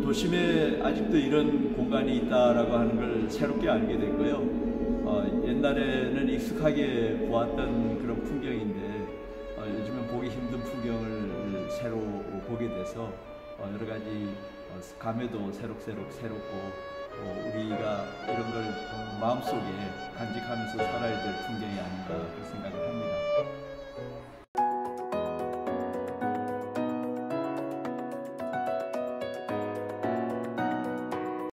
도심에 아직도 이런 공간이 있다라고 하는 걸 새롭게 알게 됐고요. 옛날에는 익숙하게 보았던 그런 풍경인데 요즘은 보기 힘든 풍경을 새로 보게 돼서 여러 가지 감회도 새롭고 우리가 이런 걸 마음속에 간직하면서 살아야 될 풍경이 아닌가 그렇게 생각을 합니다.